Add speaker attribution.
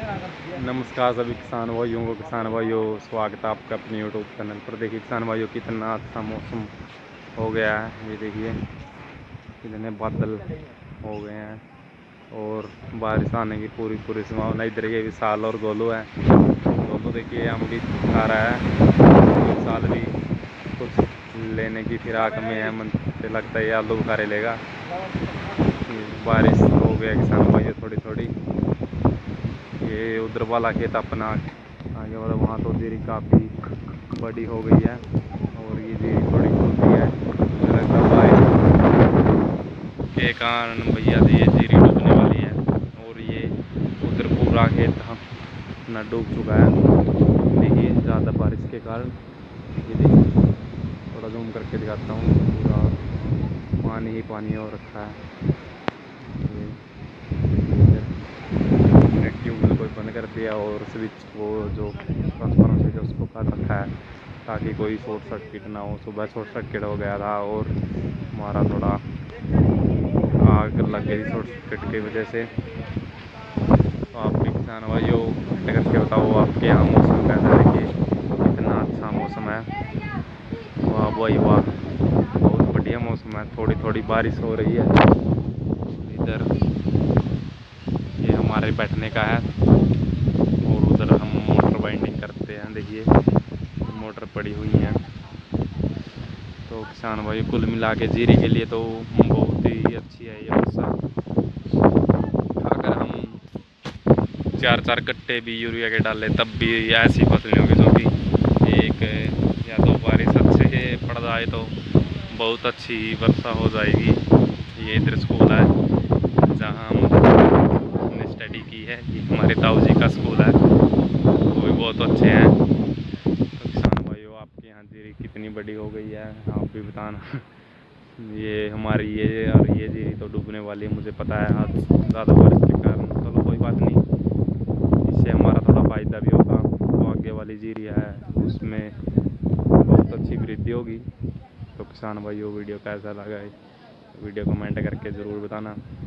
Speaker 1: नमस्कार सभी किसान भाइयों को। किसान भाइयों, स्वागत है आपका अपने यूट्यूब चैनल पर। देखिए किसान भाइयों, कितना अच्छा मौसम हो गया है। ये देखिए कितने बादल हो गए हैं और बारिश आने की पूरी संभावना। इधर ये विशाल और गोलू है। गोलू देखिए हम भी खा रहा है। विशाल भी कुछ लेने की फिराक में है। मन से लगता है ये आलू बुखारे लेगा। बारिश हो गया किसान भाइयों थोड़ी थोड़ी। ये उधर वाला खेत अपना आगे वाला, वहाँ तो जीरी काफ़ी बड़ी हो गई है और ये जीरी थोड़ी छोटी है। बारिश के कारण भैया ये जीरी डूबने वाली है और ये उधर पूरा खेत अपना डूब चुका है। देखिए ज़्यादा बारिश के कारण। ये देखिए थोड़ा जूम करके दिखाता हूँ, पूरा पानी ही पानी हो रखा है। ट्यूबवेल को बंद कर दिया और स्विच को जो ट्रांसफार्मर स्विच है उसको काट रखा है ताकि कोई शॉर्ट सर्किट ना हो। सुबह शॉर्ट सर्किट हो गया था और हमारा थोड़ा आग लग गई शॉर्ट सर्किट की वजह से। तो आप भी किसान भाइयों कमेंट करके बताओ आपके यहाँ मौसम कैसा है। देखिए इतना अच्छा मौसम है, वाह भाई वाह, बहुत बढ़िया मौसम है। थोड़ी थोड़ी बारिश हो रही है। इधर ये हमारे बैठने का है और उधर हम मोटर बाइंडिंग करते हैं। देखिए मोटर पड़ी हुई है। तो किसान भाई कुल मिला के जीरी के लिए तो बहुत ही अच्छी है ये वर्षा। अगर हम 4-4 कट्टे भी यूरिया के डालें तब भी ऐसी फसलें होगी जो कि एक या दो बारिश अच्छे से पड़ जाए तो बहुत अच्छी वर्षा हो जाएगी। ये इधर स्कूल है जहाँ हमने स्टडी की है। ये हमारे ताऊ जी का स्कूल है, वो भी बहुत अच्छे हैं। तो किसान भाइयों, आपके यहाँ जीरी कितनी बड़ी हो गई है आप भी बताना। ये हमारी ये और ये जीरी तो डूबने वाली है, मुझे पता है आज ज़्यादा बारिश के कारण। चलो कोई बात नहीं, इससे हमारा थोड़ा फ़ायदा भी होगा। तो आगे वाली जीरी है उसमें बहुत अच्छी वृद्धि होगी। तो किसान भाइयों, वीडियो कैसा लगा है वीडियो कमेंट करके ज़रूर बताना।